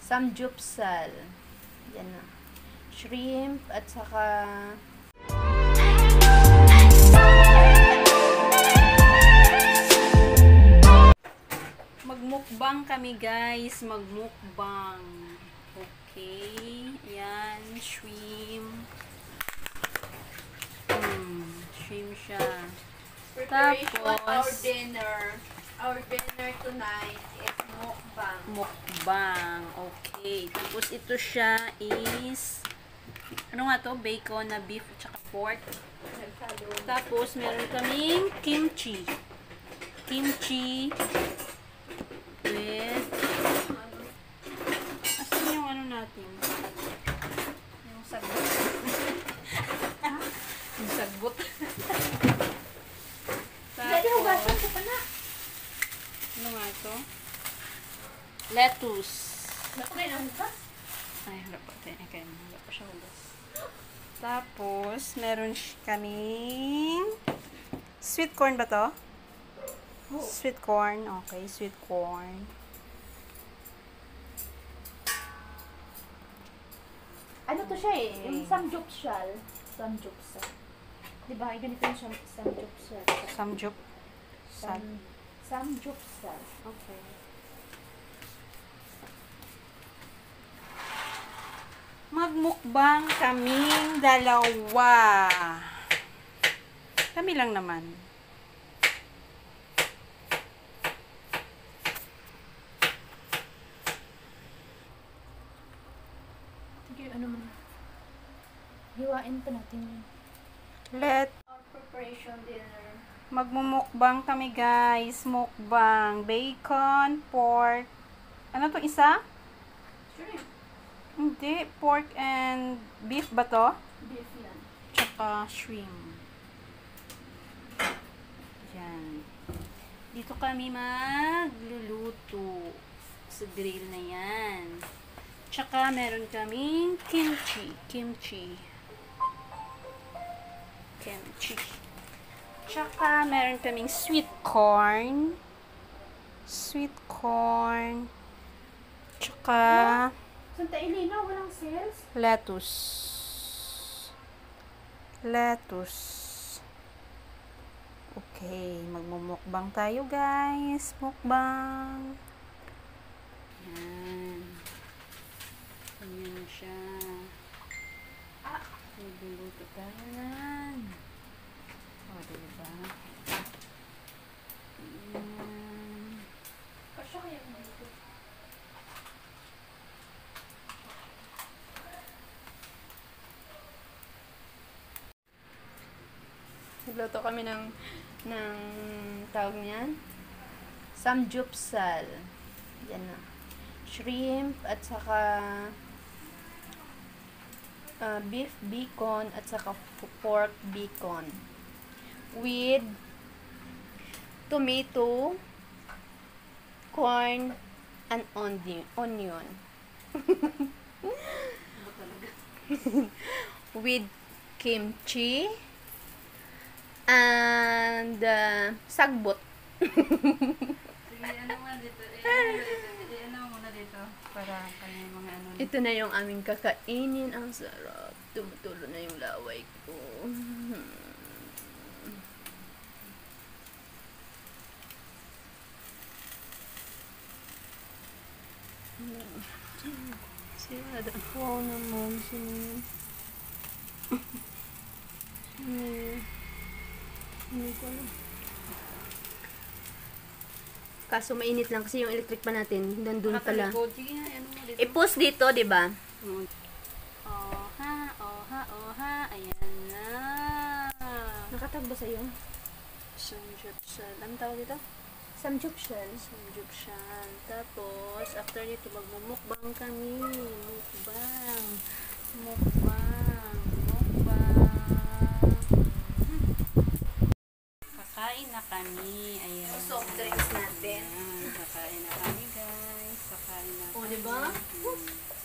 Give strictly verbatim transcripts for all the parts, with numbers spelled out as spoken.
samgyeopsal. Yan na. Shrimp at saka magmukbang kami guys. Magmukbang. Okay. Yan. Shrimp. Hmm. Shrimp siya. Preparation Tapos, our dinner. Our dinner tonight is mukbang. Mukbang. Okay. Tapos ito siya is ano nga to? Bacon na beef at saka pork. Tapos meron kaming kimchi. Kimchi with asan yung ano natin? Yung sagbot. Yung sagbot. Dali, hugasan ko pa na. Ano nga ito? Lettuce. Nakunin ang hugas? Ay, wala pa. Okay, wala pa siya hugas. Tapos, meron kaming sweet corn ba to? Oh. Sweet corn. Okay, sweet corn. Ano to siya eh? Yung samgyeopsal. Samgyeopsal. Diba? Ay, ganito yung sam- samgyeopsal. Samgyup. Sam. Sam- Samgyeopsal. Okay. Magmukbang kaming dalawa. Kami lang naman. Sige, ano mo na. Hiwain pa natin yun. Let Our preparation dinner. magmumukbang kami guys. Mukbang. Bacon, pork. Ano to isa? Shrimp. Hindi. Pork and beef ba to? Beef yan. Tsaka shrimp. Yan. Dito kami magluluto. Sa grill na yan. Tsaka meron kaming kimchi. Kimchi. Kimchi. Tsaka meron kaming sweet corn. Sweet corn. Tsaka Santa Elena, walang sales? lettuce. Lettuce. Okay, magmumukbang tayo guys. Mukbang. Yan. Ganyan siya. Ah, nagluluto tayo yan. O, diba? Yan. Kasya kaya mo ito. Nagluto kami ng ng tawag niyan samgyeopsal. Yan na. Shrimp at saka uh, beef bacon at saka pork bacon with tomato, corn, and onion. onion. With kimchi and uh, sagbot. Sige, ano nga dito? Eh, ano muna dito? Para kanya mga ano. Ito na yung aming kakainin. Ang sarap. Tumutulo na yung laway ko. Siya, wow naman. Sino Sino Hindi ko alam. Kaso mainit lang kasi yung electric pa natin. Nandun pala. Nakalikod. Sige nga, ano mo dito? I-post dito, di ba? Oha, oha, oha. Ayan na. Nakatag ba sa'yo? Samgyeopsal. Anong tawag dito? Samgyeopsal. Samgyeopsal. Tapos, after nito, magmumukbang kami. Mukbang. Mukbang. Mukbang. Hmm. Kakain na kami. Ayan. Soft drinks natin. Ayan. Kakain na kami, guys. Kakain na O, kami. diba? Hmm.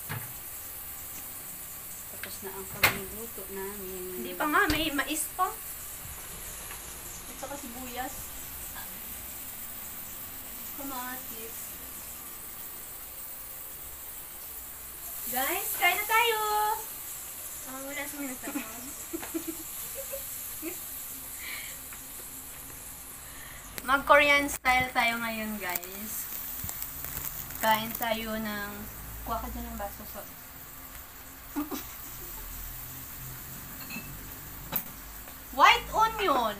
Tapos na ang pagluluto namin. Hindi pa nga, may mais pa. At saka sibuyas. Kamatis. Guys, kain na tayo! Oh, wala sa minuto. Mag-Korean style tayo ngayon, guys. Kain tayo ng... Kuha ka dyan ng baso. So. White onion!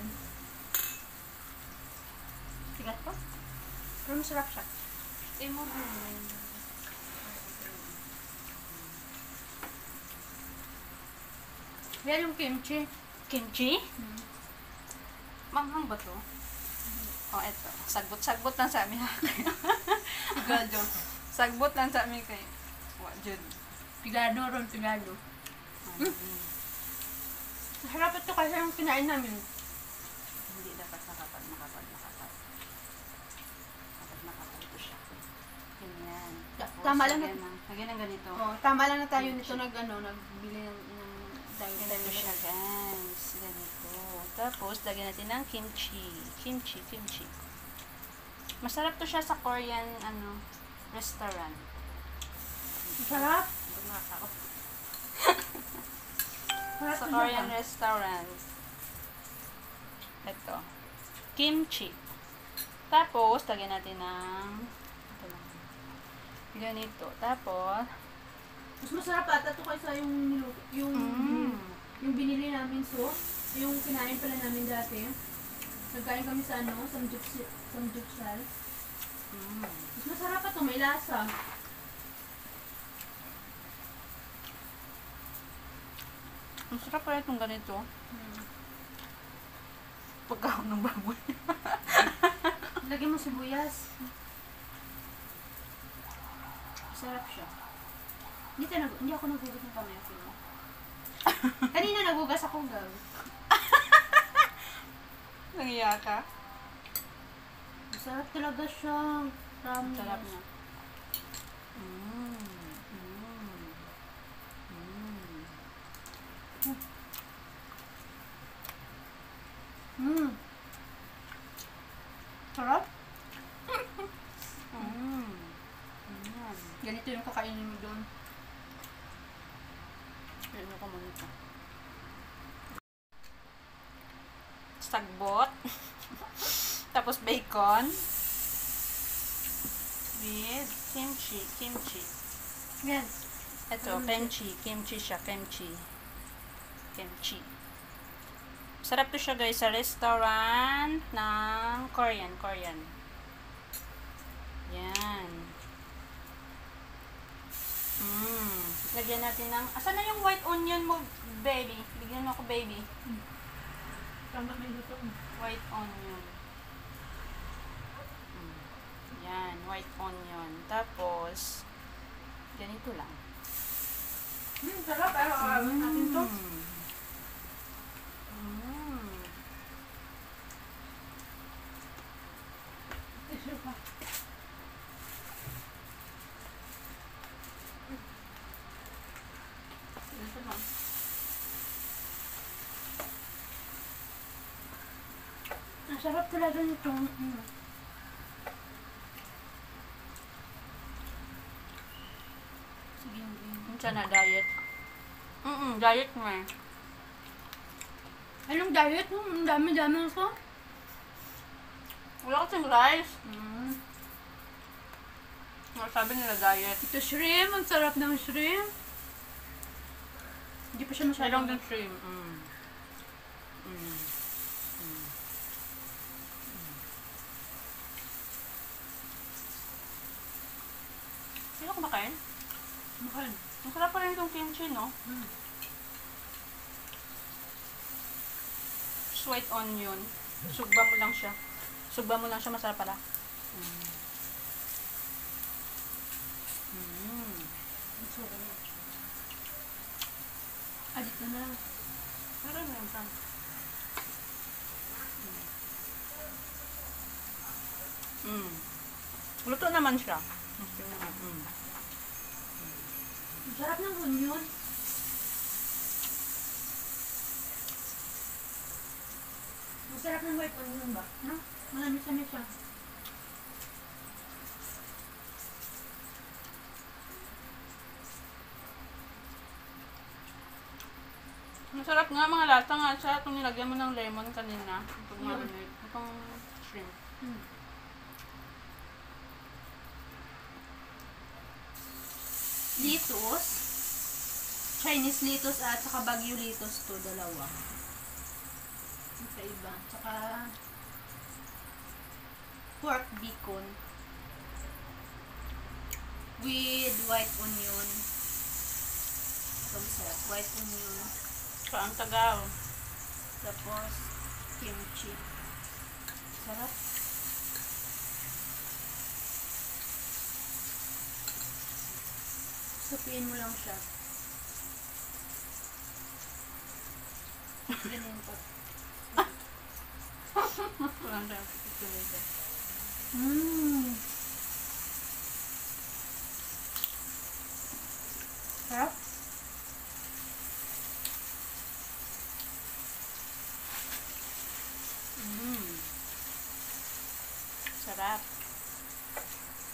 Sigat po? Pero masarap siya. Eh, mo na yun. Yan yung kimchi. Kimchi? Manghang ba to? Oh, eto. Sagbot-sagbot lang sa amin. Gado. Sagbot lang sa amin kay... Wa, Jud. Pigado ron, pigado. Mm. Masarap ito kasi yung kinain namin. Hindi dapat nakapag, nakapag, nakapag. Nakapag, nakapag. Ito siya. Ganyan. Ta- Tapos, tama lang na- lagyan ng- Lagyan ng ganito. Oh, tama lang na tayo nito nag ano, nagbili ng, ng dahil Ganito siya, guys. Ganito. Tapos, lagyan natin ng kimchi. Kimchi, kimchi. Masarap to siya sa Korean, ano, restaurant. Masarap. Ito nakaka- Masarap Sa to Korean siya. restaurant. Ito. Kimchi. Tapos, lagyan natin ng ito lang. Ganito. Tapos, Mas masarap ata ito kaysa yung niluto, yung, mm, yung binili namin sauce, yung kinain pala namin dati. Nagkain kami sa ano, samgyup- samgyupsal. mm. Mas masarap pa ito, may lasa. Ang sarap pala itong ganito. Hmm. Pagkaon ng baboy. Lagyan mo sibuyas. Masarap siya. Hindi, tayo nag- hindi ako nagugas ng kamay. Okay, no? Kanina nagugas ako, gag. Nangiya ka? Masarap talaga siya. Promise. Sarap niya. Mm. Mm. Mm. Mm. Sarap? Mm. Mm. Ganito yung kakainin mo doon. Ano ko muna ito? Sagbot. Tapos bacon. With kimchi. Kimchi. Yan. Ito, kimchi. Kimchi siya. Kimchi. Kimchi. Sarap to siya, guys, sa restaurant ng Korean. Korean. Yan. Mm. Lagyan natin ng... Asan na yung white onion mo, baby? Bigyan mo ako, baby. Tama may luto mo. White onion. Mm. Yan, white onion. Tapos, ganito lang. Hmm, sarap. Pero kakawin natin to. Mm. Tissue pa. Ganito lang. Ang sarap talaga nito. Mm. Sige, minsan na diet. Mm diet mo eh. Anong diet mo? Ang dami-dami nito. Wala kasing rice. Mm. Sabi nila diet. Ito shrimp. Ang sarap ng shrimp. Hindi pa siya Masyadong masyadong... din shrimp. Mm. Mm. Mm. Sino kumakain? Mahal. Ang sarap pa rin itong kimchi, no? Mm. White onion. Sugba mo lang siya. Sugba mo lang siya, masarap pala. Mm. Mm. Ang sarap. Adit na na lang. Meron na yun, Sam. Mm. Luto naman siya. Luto naman. Mm. Ang sarap ng onion. Masarap ng white onion ba? Ha? Malamis-lamis siya. Masarap nga, mga lasa nga siya. Itong nilagyan mo ng lemon kanina. Itong marinade. Itong shrimp. Hmm. Litos. Chinese litos at saka Baguio litos to, dalawa. Iba-iba. Tsaka pork bacon with white onion. Ito masarap. White onion. Saka ang tagaw. Tapos kimchi. Sarap. Supiin mo lang siya. Ganyan po. Walang dahil tuloy dyan. Mmm. Sarap. Mm. Sarap.